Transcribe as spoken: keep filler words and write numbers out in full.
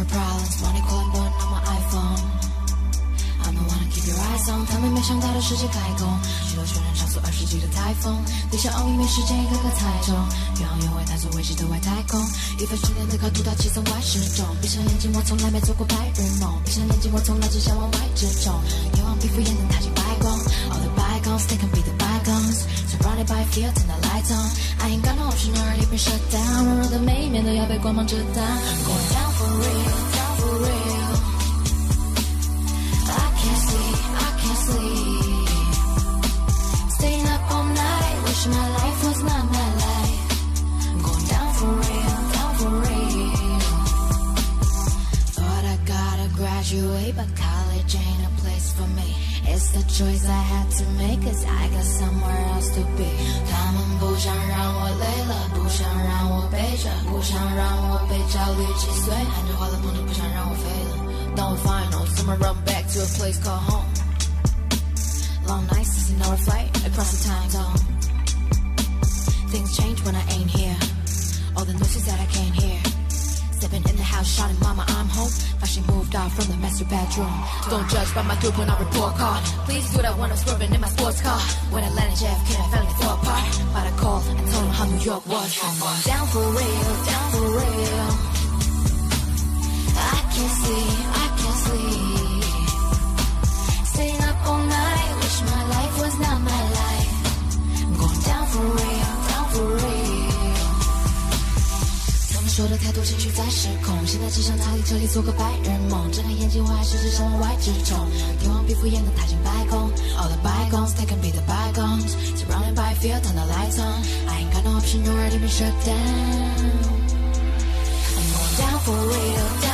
her problems, money calling born on my iPhone. I'm the one to keep your eyes on， 他们没想到的世界开工，许多学人上诉二十级的台风，地下奥运没时间一个个猜中，宇航员为探索未知的外太空，一份训练的高度到七层外失重，闭上眼睛我从来没做过白日梦，闭上眼睛我从来只想往外之中，天王皮肤也能踏进白宫 ，All the bygones they can be the bygones， surrounded by fear turn the lights on，I ain't got no option already been shut down， 软弱的每一面都要被光芒遮挡 ，Going down for real, down for real。I can't sleep, I can't sleep. Staying up all night, wishing my life was not my life. I'm going down for real, down for real. Thought I gotta graduate, but college ain't a place for me. It's the choice I had to make, cause I got somewhere else to be. 他们不想让我累了，不想让我背着，不想让我被焦虑击碎，含着花了碰着不想让我飞了。Don't final, summer run back to a place called home. Long nights, sixteen hour flight across the time zone. Things change when I ain't here. All the noises that I can't hear. Stepping in the house, shouting, Mama, I'm home. But she moved out from the master bedroom. Don't judge by my three point oh report card. Please do that when I'm swerving in my sports car. When I landed J F K, I fell in the fall apart. But I called and told them how New York was. Down for real, down for real. I can't sleep, I can't sleep. Staying up all night, wish my life was not my life. I'm going down for real, down for real. 他们说的太多情绪在失控，现在只想逃离这里做个白日梦，睁开眼睛我还是只想往外直冲，天王皮肤也能踏进白宫 All the bygones, they can be the bygones. Surrounded by fear, turn the lights on. I ain't got no option, already been shut down. I'm going down for real, down